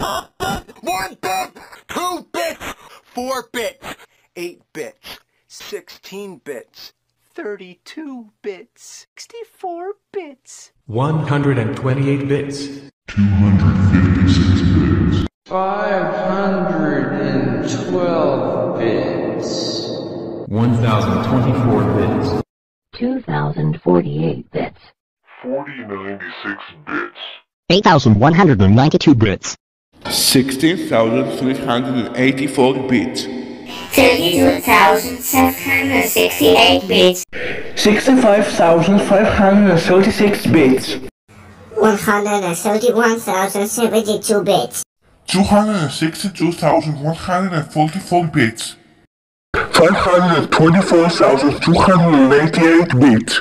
1 bit, 2 bits, 4 bits, 8 bits, 16 bits, 32 bits, 64 bits, 128 bits, 256 bits, 512 bits, 1024 bits, 2048 bits, 4096 bits, 8,192 bits, 16,384 bits, 32,768 bits, 65,536 bits, 131,072 bits, 262,144 bits, 524,288 bits,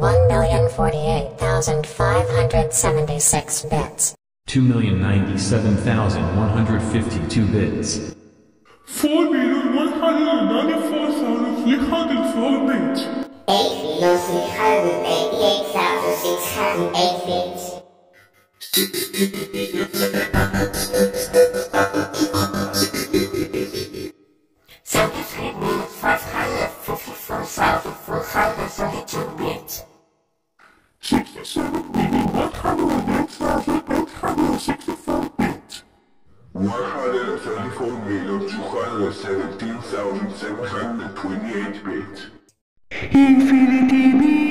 1,048,576 bits, 2,097,152 bits, 4,194,304 bits, 8,388,608 bits, 73,554,432 bits, 67,108,864 bits, 134,217,728 bits, Infinity